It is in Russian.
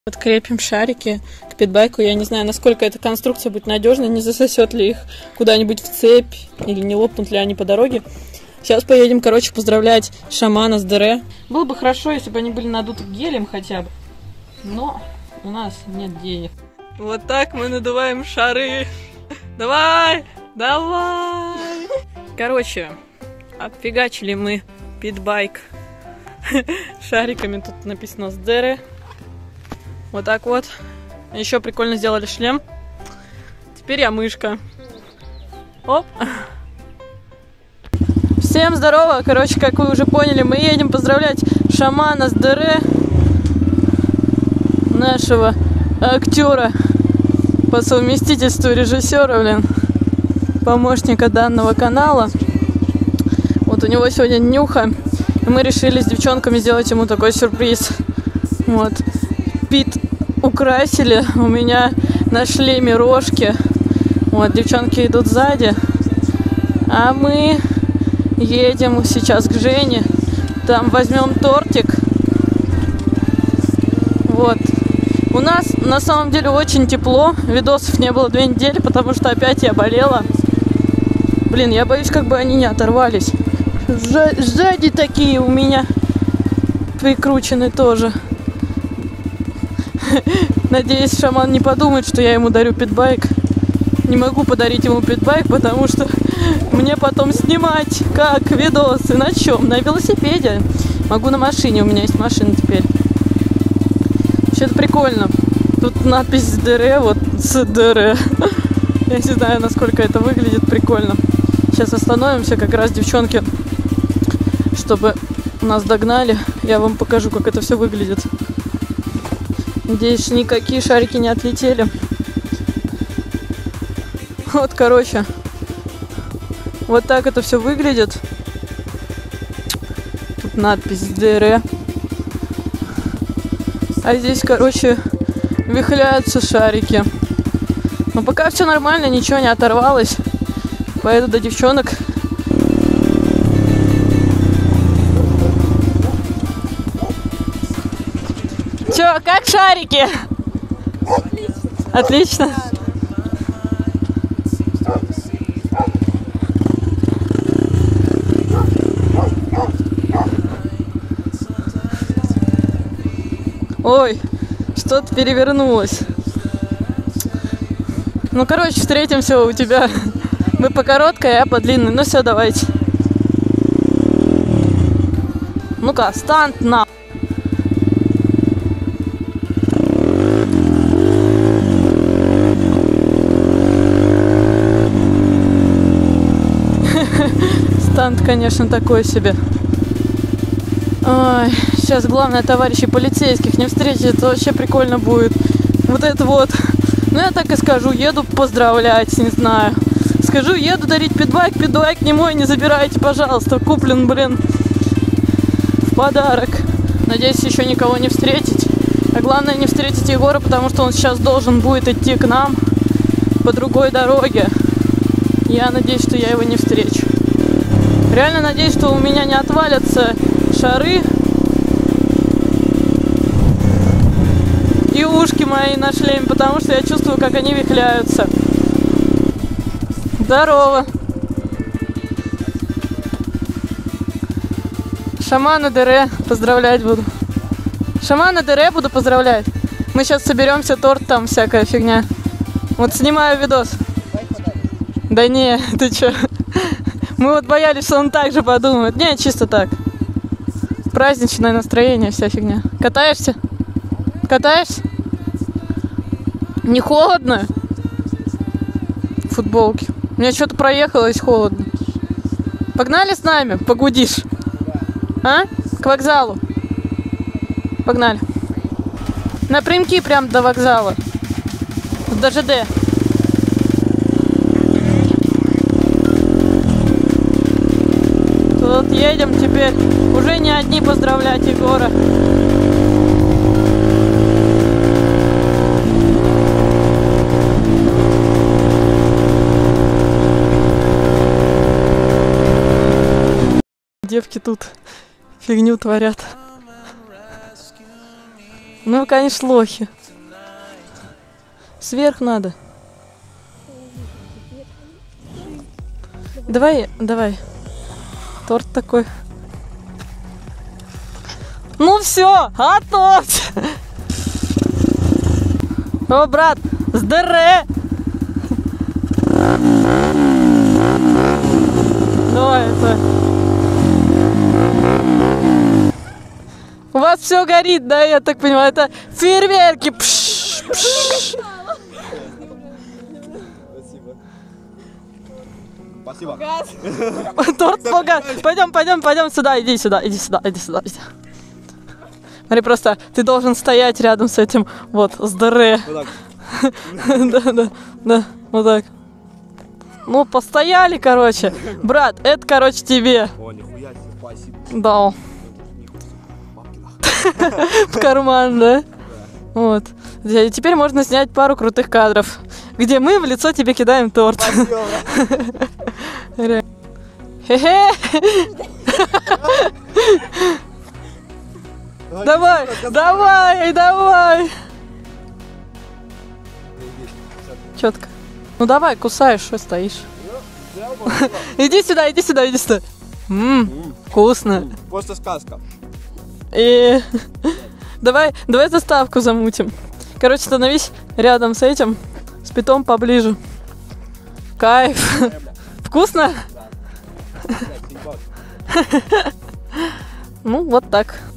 Подкрепим шарики к питбайку. Я не знаю, насколько эта конструкция будет надежной, не засосет ли их куда-нибудь в цепь или не лопнут ли они по дороге. Сейчас поедем, короче, поздравлять шамана с ДР. Было бы хорошо, если бы они были надуты гелем хотя бы, но у нас нет денег. Вот так мы надуваем шары. Давай, давай. Короче, отфигачили мы питбайк шариками. Тут написано с ДР. Вот так вот. Еще прикольно сделали шлем. Теперь я мышка. Оп. Всем здорово. Короче, как вы уже поняли, мы едем поздравлять шамана с ДР. Нашего актера по совместительству режиссера, блин. Помощника данного канала. Вот у него сегодня нюха. И мы решили с девчонками сделать ему такой сюрприз. Вот. Пит украсили у меня на шлеме рожки. Вот, девчонки идут сзади. А мы едем сейчас к Жене. Там возьмем тортик. Вот. У нас на самом деле очень тепло. Видосов не было 2 недели, потому что опять я болела. Блин, я боюсь, как бы они не оторвались. Сзади такие у меня прикручены тоже. Надеюсь, шаман не подумает, что я ему дарю питбайк. Не могу подарить ему питбайк, потому что мне потом снимать как видосы. На чем? На велосипеде. Могу на машине, у меня есть машина теперь. Вообще-то прикольно. Тут надпись ДР, вот с ДР. Я не знаю, насколько это выглядит прикольно. Сейчас остановимся, как раз девчонки, чтобы нас догнали. Я вам покажу, как это все выглядит. Надеюсь, никакие шарики не отлетели. Вот, короче. Вот так это все выглядит. Тут надпись ДР. А здесь, короче, вихляются шарики. Но пока все нормально, ничего не оторвалось. Поеду до девчонок. Чё, как шарики? Отлично. Ой, что-то перевернулось. Ну, короче, встретимся у тебя. Мы по короткой, а по длинной. Ну все, давайте. Ну-ка, стант на. Стант, конечно, такой себе. Ой, сейчас главное, товарищи полицейских не встретить, это вообще прикольно будет. Вот это вот. Ну, я так и скажу, еду поздравлять, не знаю. Скажу, еду дарить питбайк, питбайк не мой, не забирайте, пожалуйста. Куплен, блин, в подарок. Надеюсь, еще никого не встретить. А главное, не встретить Егора, потому что он сейчас должен будет идти к нам по другой дороге. Я надеюсь, что я его не встречу. Реально надеюсь, что у меня не отвалятся шары и ушки мои на шлеме, потому что я чувствую, как они вихляются. Здорово! Шамана ДР поздравлять буду. Шамана ДР буду поздравлять. Мы сейчас соберемся, торт там, всякая фигня. Вот снимаю видос. Да не, ты чё? Мы вот боялись, что он так же подумает. Не, чисто так. Праздничное настроение, вся фигня. Катаешься? Катаешься? Не холодно? Футболки. У меня что-то проехалось холодно. Погнали с нами? Погудишь? А? К вокзалу. Погнали. Напрямки прям до вокзала. До ЖД. Тут едем теперь. Уже не одни поздравлять Егора. Девки тут фигню творят. Ну вы, конечно, лохи. Сверх надо. Давай, давай. Торт такой. Ну все, готовьте. О, брат, здоровье. Давай, это. У вас все горит, да, я так понимаю, это фейерверки. Пш, пш. Спасибо. Торт погас. Пойдем сюда, иди сюда. Смотри, просто ты должен стоять рядом с этим, вот, здоровье. Вот так. Да, вот так. Ну, постояли, короче. Брат, это, короче, тебе. О, нихуя себе, спасибо. Да. В карман, да? Вот. И теперь можно снять пару крутых кадров, где мы в лицо тебе кидаем торт. Спасибо, брат. Хе-хе. Давай. Четко. Ну давай, кусаешь, что стоишь? Иди сюда. Вкусно. Просто сказка. И давай заставку замутим. Короче, становись рядом с этим, с питом поближе. Кайф. Вкусно? Ну, вот так.